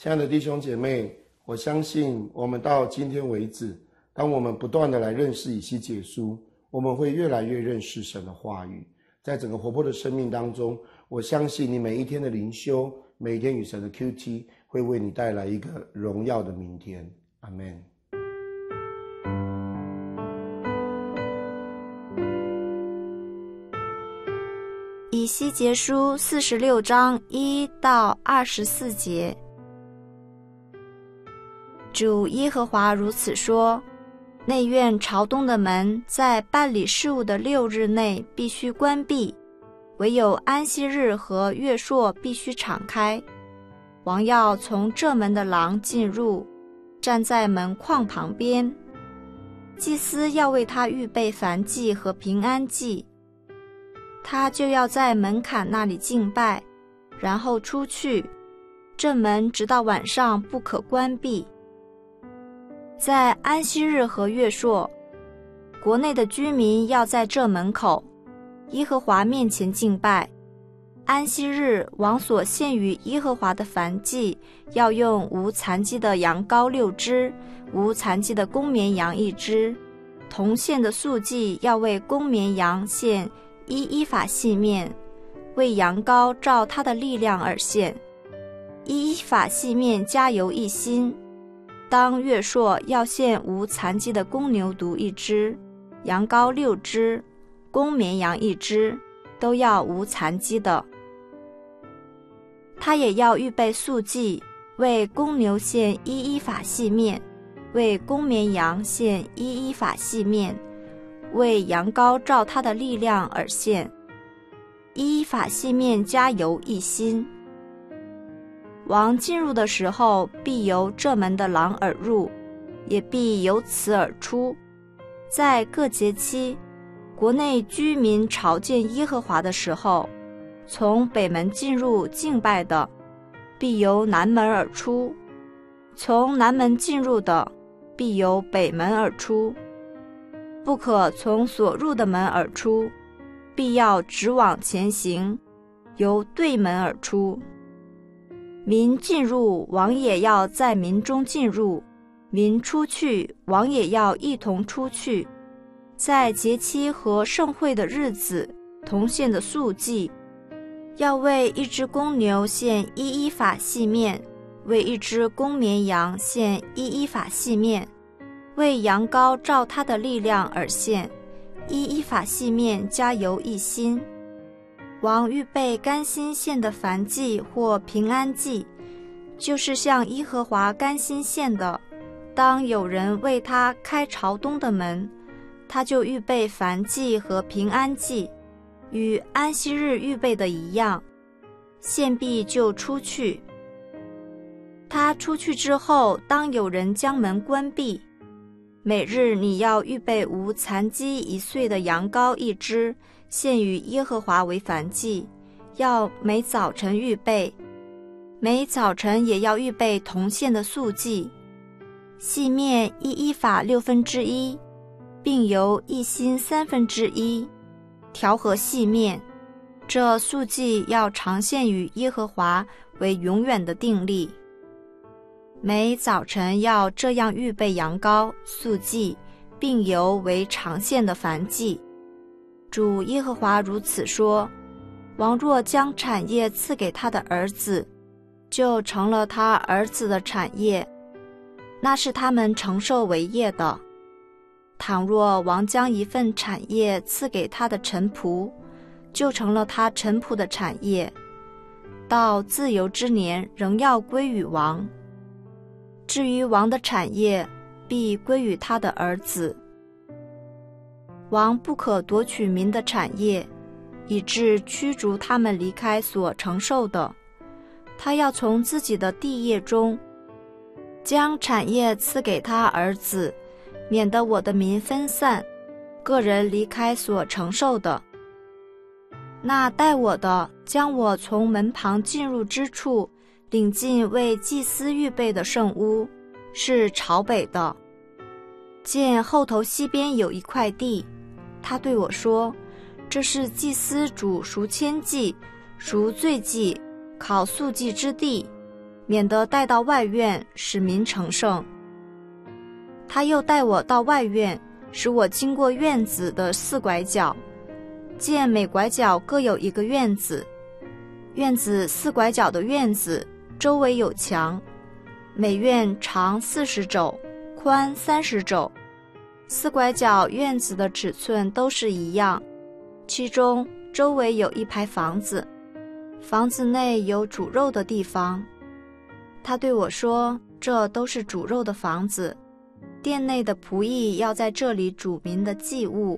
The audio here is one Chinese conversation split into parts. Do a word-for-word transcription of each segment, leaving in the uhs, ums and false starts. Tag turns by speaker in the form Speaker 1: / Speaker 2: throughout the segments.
Speaker 1: 亲爱的弟兄姐妹，我相信我们到今天为止，当我们不断的来认识以西结书，我们会越来越认识神的话语。在整个活泼的生命当中，我相信你每一天的灵修，每一天与神的 Q T 会为你带来一个荣耀的明天。阿们。
Speaker 2: 以西结书四十六章一到二十四节。主耶和华如此说：内院朝东的门在办理事务的六日内必须关闭，唯有安息日和月朔必须敞开。王要从这门的廊进入，站在门框旁边。祭司要为他预备燔祭和平安祭，他就要在门槛那里敬拜，然后出去。这门直到晚上不可关闭。在安息日和月朔，国内的居民要在这门口耶和华面前敬拜。安息日王所献于耶和华的燔祭，要用无残疾的羊羔六只，无残疾的公绵羊一只。同献的素祭要为公绵羊献一依法细面，为羊羔照他的力量而献。一依法细面加油一薪。当月朔要献无残疾的公牛犊一只，羊羔六只，公绵羊一只，都要无残疾的。他也要预备素祭，为公牛献一依法细面，为公绵羊献一依法细面，为羊羔照他的力量而献。一依法细面加油一薪。王进入的时候，必由这门的廊而入，也必由此而出。在各节期，国内居民朝见耶和华的时候，从北门进入敬拜的，必由南门而出；从南门进入的，必由北门而出。不可从所入的门而出，必要直往前行，由对门而出。民进入，王也要在民中进入；民出去，王也要一同出去。在节期和盛会的日子，同献的素祭，要为一只公牛献一依法细面，为一只公绵羊献一依法细面，为羊羔照他的力量而献，一依法细面加油一薪。王预备甘心献的燔祭或平安祭，就是向耶和华甘心献的。当有人为他开朝东的门，他就预备燔祭和平安祭，与安息日预备的一样，献毕就出去。他出去之后，当有人将门关闭，每日你要预备无残疾一岁的羊羔一只，献与耶和华为燔祭，要每早晨预备，每早晨也要预备同献的素祭，细面一依法六分之一，并由一薪三分之一，调和细面。这素祭要常献与耶和华为永远的定例。每早晨要这样预备羊羔、素祭，并由为常献的燔祭。主耶和华如此说：王若将产业赐给他的儿子，就成了他儿子的产业，那是他们承受为业的。倘若王将一份产业赐给他的臣仆，就成了他臣仆的产业，到自由之年仍要归于王。至于王的产业，必归于他的儿子。王不可夺取民的产业，以致驱逐他们离开所承受的。他要从自己的地业中将产业赐给他儿子，免得我的民分散，个人离开所承受的。那待我的，将我从门旁进入之处领进为祭司预备的圣屋，是朝北的。见后头西边有一块地，他对我说：这是祭司主赎愆祭、赎罪祭、烤素祭之地， 免得带到外院，使民成圣。他又带我到外院，使我经过院子的四拐角，见每拐角各有一个院子，院子四拐角的院子周围有墙，每院长四十肘，宽三十肘，四拐角院子的尺寸都是一样。其中周围有一排房子，房子内有煮肉的地方。他对我说，这都是煮肉的房子，殿内的仆役要在这里煮民的祭物。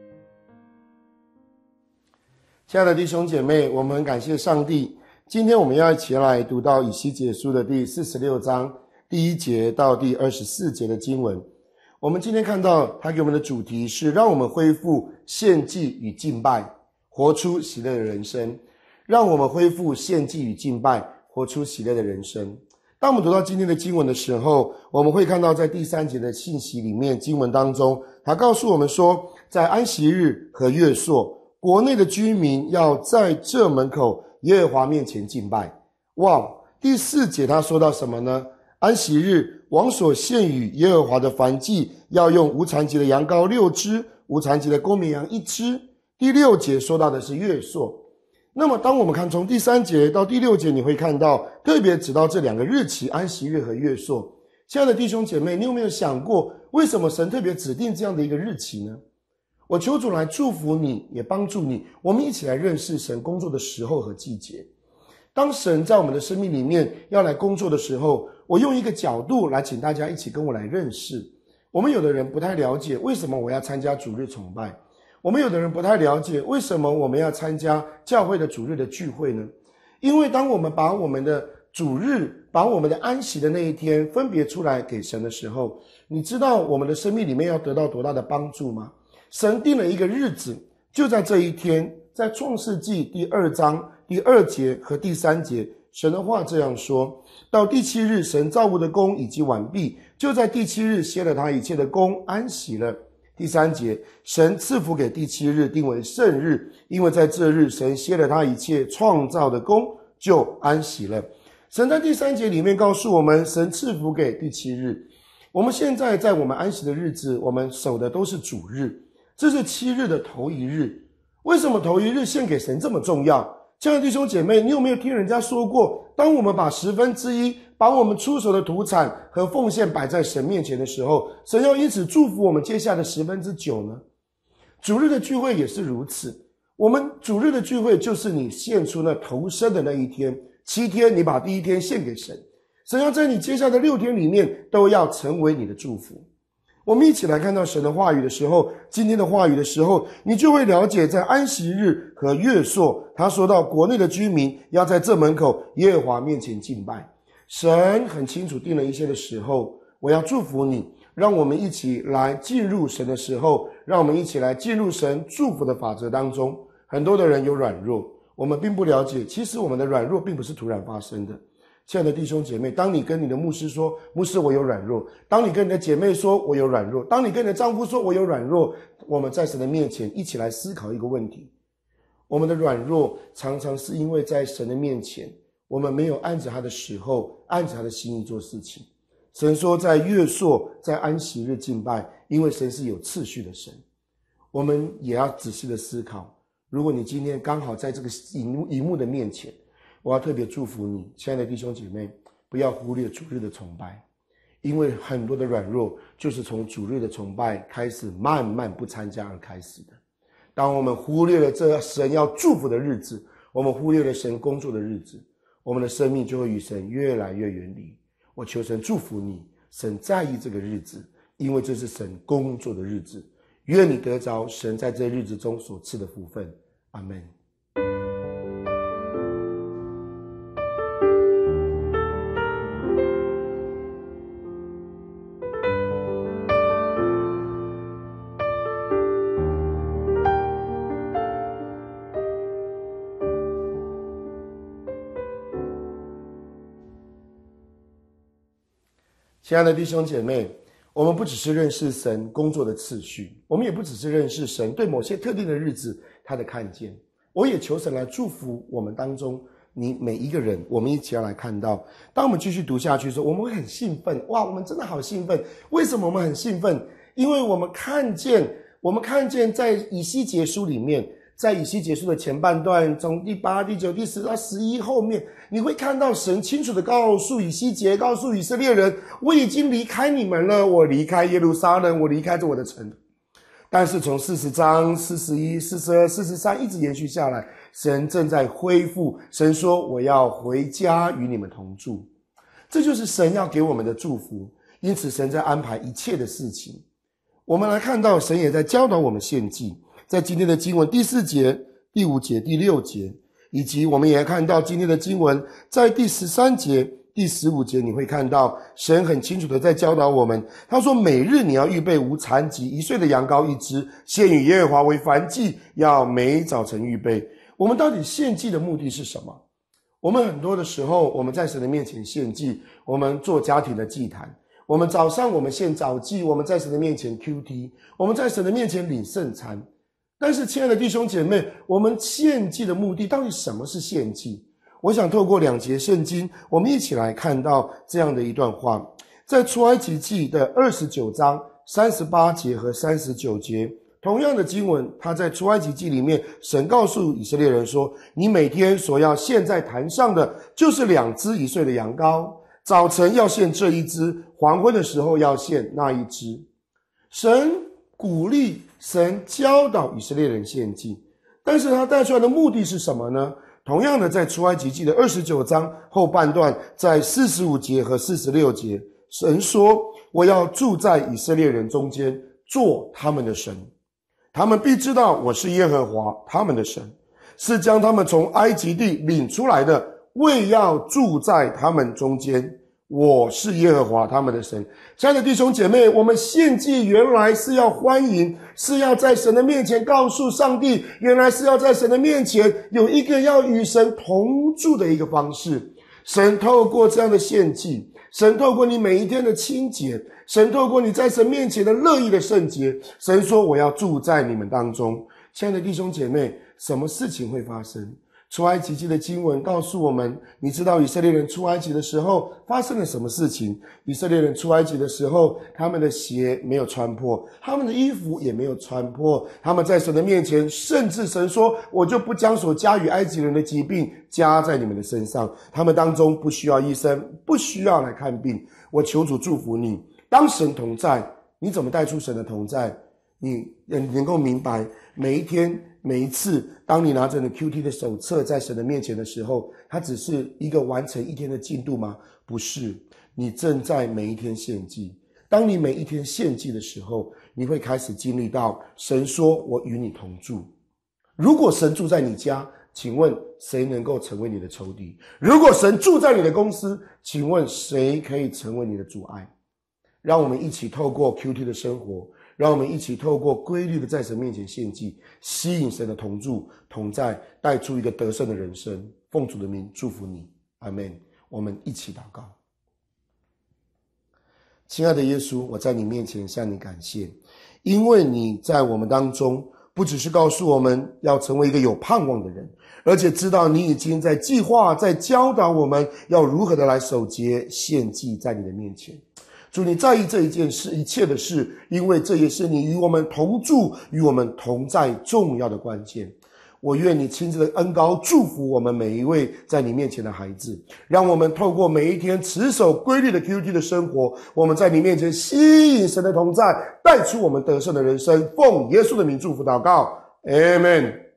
Speaker 1: 亲爱的弟兄姐妹，我们很感谢上帝。今天我们要一起来读到以西结书的第四十六章第一节到第二十四节的经文。我们今天看到他给我们的主题是让我们恢复献祭与敬拜，活出喜乐的人生。让我们恢复献祭与敬拜，活出喜乐的人生。当我们读到今天的经文的时候，我们会看到在第三节的信息里面，经文当中他告诉我们说，在安息日和月朔，国内的居民要在这门口耶和华面前敬拜。哇，第四节他说到什么呢？安息日，王所献与耶和华的燔祭要用无残疾的羊羔六只，无残疾的公绵羊一只。第六节说到的是月朔。那么当我们看从第三节到第六节，你会看到特别指到这两个日期，安息日和月朔。亲爱的弟兄姐妹，你有没有想过，为什么神特别指定这样的一个日期呢？我求主来祝福你，也帮助你，我们一起来认识神工作的时候和季节。当神在我们的生命里面要来工作的时候，我用一个角度来请大家一起跟我来认识。我们有的人不太了解为什么我要参加主日崇拜，我们有的人不太了解为什么我们要参加教会的主日的聚会呢？因为当我们把我们的主日，把我们的安息的那一天分别出来给神的时候，你知道我们的生命里面要得到多大的帮助吗？神定了一个日子，就在这一天，在创世纪第二章第二节和第三节，神的话这样说，到第七日神造物的工已经完毕，就在第七日歇了他一切的工，安息了。第三节，神赐福给第七日，定为圣日，因为在这日神歇了他一切创造的工，就安息了。神在第三节里面告诉我们，神赐福给第七日。我们现在在我们安息的日子，我们守的都是主日，这是七日的头一日。为什么头一日献给神这么重要？亲爱的弟兄姐妹，你有没有听人家说过，当我们把十分之一，把我们出手的土产和奉献摆在神面前的时候，神要因此祝福我们接下的十分之九呢？主日的聚会也是如此。我们主日的聚会就是你献出那头生的那一天，七天你把第一天献给神，神要在你接下的六天里面都要成为你的祝福。我们一起来看到神的话语的时候，今天的话语的时候，你就会了解在安息日和月朔，他说到国内的居民要在这门口耶和华面前敬拜。神很清楚定了一些的时候，我要祝福你，让我们一起来进入神的时候，让我们一起来进入神祝福的法则当中。很多的人有软弱，我们并不了解，其实我们的软弱并不是突然发生的。亲爱的弟兄姐妹，当你跟你的牧师说，牧师我有软弱，当你跟你的姐妹说我有软弱，当你跟你的丈夫说我有软弱，我们在神的面前一起来思考一个问题，我们的软弱常常是因为在神的面前，我们没有按着他的时候，按着他的心意做事情。神说在月朔，在安息日敬拜，因为神是有次序的神。我们也要仔细的思考，如果你今天刚好在这个荧幕荧幕的面前，我要特别祝福你，亲爱的弟兄姐妹，不要忽略主日的崇拜，因为很多的软弱就是从主日的崇拜开始慢慢不参加而开始的。当我们忽略了这神要祝福的日子，我们忽略了神工作的日子，我们的生命就会与神越来越远离。我求神祝福你，神在意这个日子，因为这是神工作的日子，愿你得着神在这日子中所赐的福分。阿们。亲爱的弟兄姐妹，我们不只是认识神工作的次序，我们也不只是认识神对某些特定的日子他的看见。我也求神来祝福我们当中你每一个人，我们一起要来看到，当我们继续读下去的时候，我们会很兴奋。哇，我们真的好兴奋！为什么我们很兴奋？因为我们看见，我们看见在以西结书里面，在以西结书的前半段，从第八、第九、第十到十一后面，你会看到神清楚的告诉以西结，告诉以色列人，我已经离开你们了，我离开耶路撒冷，我离开着我的城。但是从四十章、四十一、四十二、四十三一直延续下来，神正在恢复。神说我要回家与你们同住，这就是神要给我们的祝福。因此神在安排一切的事情。我们来看到神也在教导我们献祭，在今天的经文第四节、第五节、第六节，以及我们也看到今天的经文在第十三节、第十五节，你会看到神很清楚的在教导我们。他说每日你要预备无残疾一岁的羊羔一只，献与耶和华为燔祭，要每早晨预备。我们到底献祭的目的是什么？我们很多的时候，我们在神的面前献祭，我们做家庭的祭坛，我们早上我们献早祭，我们在神的面前 Q T， 我们在神的面前领圣餐。但是亲爱的弟兄姐妹，我们献祭的目的到底什么是献祭？我想透过两节圣经，我们一起来看到这样的一段话。在出埃及记的二十九章三十八节和三十九节，同样的经文，他在出埃及记里面，神告诉以色列人说，你每天所要献在坛上的就是两只一岁的羊羔，早晨要献这一只，黄昏的时候要献那一只。神鼓励，神教导以色列人献祭，但是他带出来的目的是什么呢？同样的，在出埃及记的二十九章后半段，在四十五节和四十六节，神说，我要住在以色列人中间，做他们的神，他们必知道我是耶和华他们的神，是将他们从埃及地领出来的，为要住在他们中间，我是耶和华他们的神。亲爱的弟兄姐妹，我们献祭原来是要欢迎，是要在神的面前告诉上帝，原来是要在神的面前有一个要与神同住的一个方式。神透过这样的献祭，神透过你每一天的清洁，神透过你在神面前的乐意的圣洁，神说我要住在你们当中。亲爱的弟兄姐妹，什么事情会发生？出埃及记的经文告诉我们，你知道以色列人出埃及的时候发生了什么事情？以色列人出埃及的时候，他们的鞋没有穿破，他们的衣服也没有穿破，他们在神的面前，甚至神说，我就不将所加于埃及人的疾病加在你们的身上，他们当中不需要医生，不需要来看病。我求主祝福你，当神同在，你怎么带出神的同在？你能够明白，每一天每一次，当你拿着你 Q T 的手册在神的面前的时候，它只是一个完成一天的进度吗？不是，你正在每一天献祭。当你每一天献祭的时候，你会开始经历到神说我与你同住。如果神住在你家，请问谁能够成为你的仇敌？如果神住在你的公司，请问谁可以成为你的阻碍？让我们一起透过 Q T 的生活，让我们一起透过规律的在神面前献祭，吸引神的同住同在，带出一个得胜的人生。奉主的名祝福你，阿们。我们一起祷告。亲爱的耶稣，我在你面前向你感谢，因为你在我们当中不只是告诉我们要成为一个有盼望的人，而且知道你已经在计划，在教导我们要如何的来守节献祭在你的面前。主，你在意这一件事，一切的事，因为这也是你与我们同住，与我们同在重要的关键。我愿你亲自的恩膏祝福我们每一位在你面前的孩子，让我们透过每一天持守规律的 Q T 的生活，我们在你面前吸引神的同在，带出我们得胜的人生。奉耶稣的名祝福祷告， Amen。